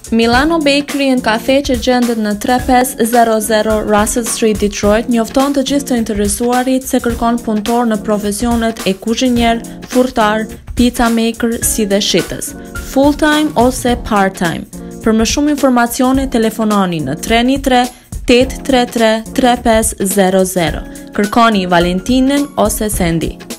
Milano Bakery and Cafe që gjendet në 3500 Russell Street, Detroit, njofton të gjithë të interesuarit se kërkon punëtor në profesionet e kuzhinier, furtar, pizza maker si dhe shitës, full time ose part time. Për më shumë informacione telefononi në 313 833 3500. Kërkoni Valentinën ose Sandy.